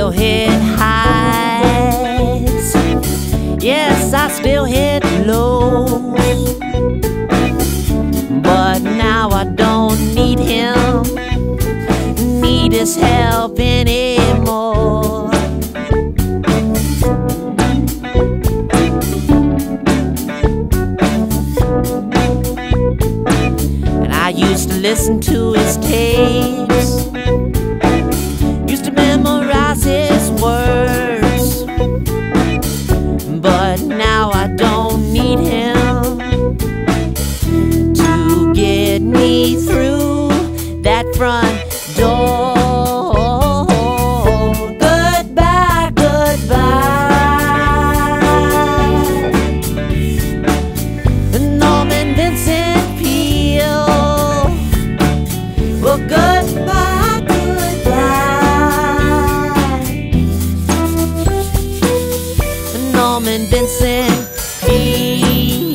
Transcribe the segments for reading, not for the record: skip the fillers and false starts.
still hit highs. Yes, I still hit lows. But now I don't need him, need his help anymore. And I used to listen to his tapes, used to memorize his words. But now I don't need him to get me through that front door. Goodbye, goodbye, Norman Vincent Peale. Well, goodbye, goodbye, Norman Vincent Peale.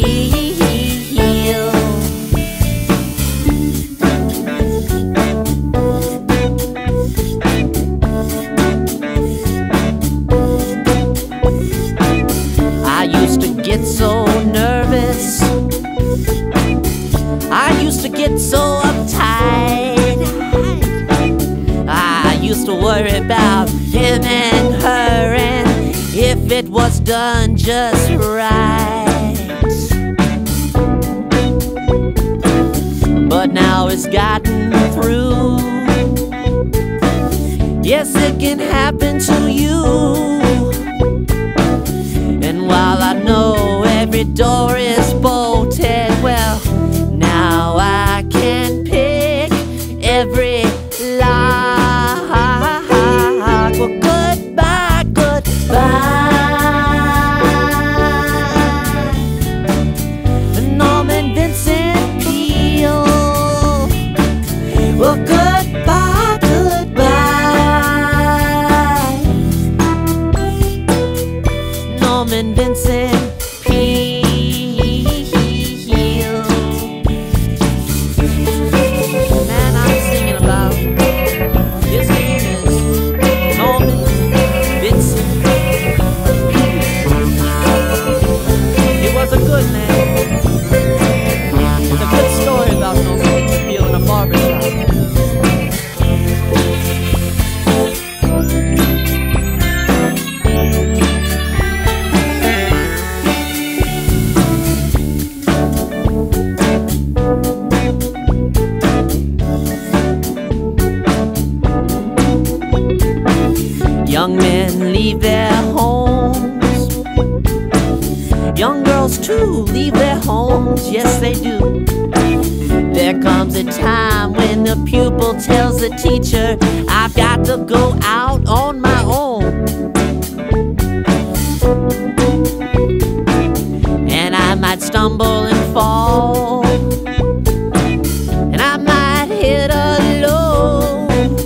I used to get so nervous, I used to get so uptight. I used to worry about him and her, and if it was done just right. But now it's gotten through. Yes, it can happen to you. And while I know every door is bolted, well, now I can pick every lock. Well, goodbye, goodbye, Norman Vincent Peale. Well, goodbye, goodbye, Norman Vincent Peale. Man, I'm singing about his name is Norman Vincent Peale. He was a good man. It's a good story about Norman Vincent Peale in a barbershop. Young men leave their homes, young girls too leave their homes, yes they do. There comes a time when the pupil tells the teacher, I've got to go out on my own. And I might stumble and fall, and I might hit a low.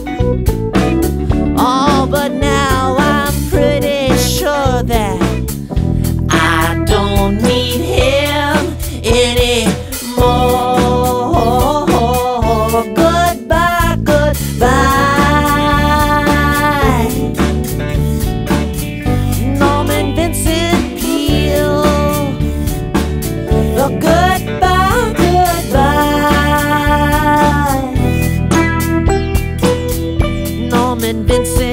Oh, but now I'm pretty sure that I don't need him anymore. Goodbye, goodbye, Norman Vincent Peale. Oh, goodbye, goodbye, Norman Vincent